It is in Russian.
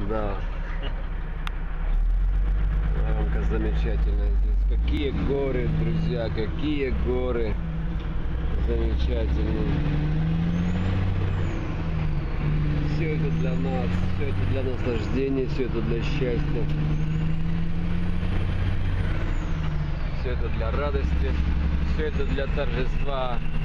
Да. Рамка замечательная здесь. Какие горы, друзья, какие горы замечательные. Все это для нас, все это для наслаждения, все это для счастья. Все это для радости, все это для торжества